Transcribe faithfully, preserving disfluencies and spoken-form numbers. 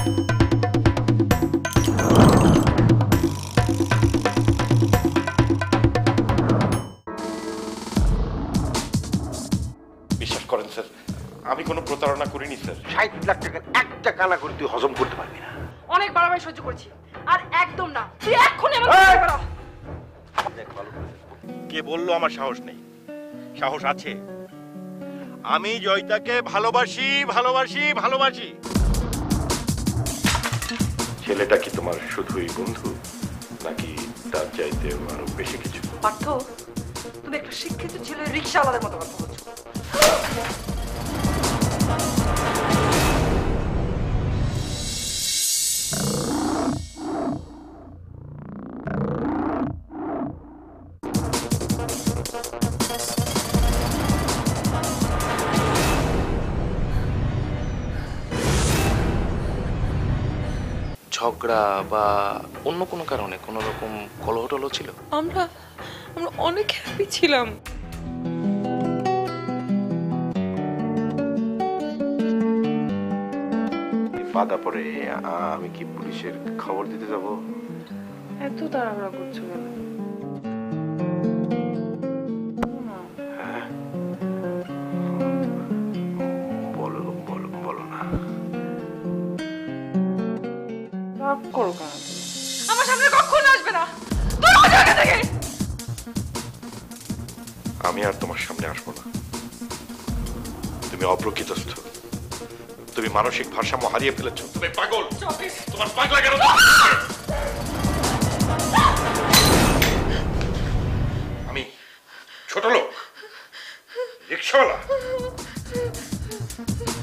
বিশ্বাস করেন স্যার, আমি কোনো প্রতারণা করিনি স্যার। ষাট লাখ টাকার একটা কানা করে তুই হজম করতে পারবি না। অনেক বাড়াবাড়ি সহ্য করছি, আর একদম না। তুই এক্ষুনি আমাকে ছেড়ে বেরো। কে বললো আমার সাহস নেই? সাহস আছে। আমি জয়িতাকে ভালোবাসি ভালোবাসি ভালোবাসি। ছেলেটা কি তোমার শুধুই বন্ধু, নাকি তার চাইতে আরো বেশি কিছু? পার্থ, তুমি একটা শিক্ষিত ছেলে রিকশাওয়ালাদের মতো কথা বলছো। ঝগড়া বা অন্য কোনো কারণে কোনো রকম কলহ টলহ ছিল? আমরা আমরা অনেক হ্যাপি ছিলাম। বাধা পড়ে আমি কি পুলিশের খবর দিতে যাব? এত তাড়াহুড়া করছো কেন? বলো বলো বলো না। রাগ করো কেন? আমার সামনে কখনো আসবে না। তোর ওই জায়গা থেকে। আমি আর তোমার সামনে আসবো না। তুমি অপ্রকৃতস্থ, তুমি মানসিক ভারসাম্য হারিয়ে ফেলেছো, তুমি পাগল। তোমার পাগলা কেন? আমি ছোট লোক, রিক্সাওয়ালা।